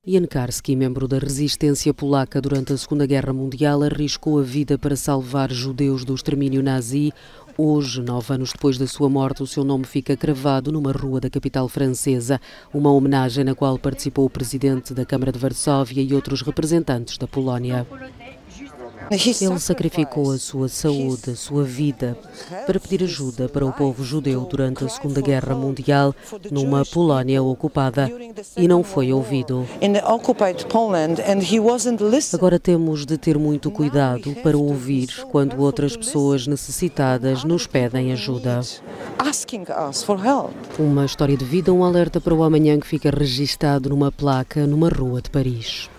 Jan Karski, membro da resistência polaca durante a Segunda Guerra Mundial, arriscou a vida para salvar judeus do extermínio nazi. Hoje, 9 anos depois da sua morte, o seu nome fica cravado numa rua da capital francesa, uma homenagem na qual participou o presidente da Câmara de Varsóvia e outros representantes da Polónia. Ele sacrificou a sua saúde, a sua vida, para pedir ajuda para o povo judeu durante a Segunda Guerra Mundial, numa Polónia ocupada, e não foi ouvido. Agora temos de ter muito cuidado para ouvir quando outras pessoas necessitadas nos pedem ajuda. Uma história de vida, um alerta para o amanhã que fica registado numa placa numa rua de Paris.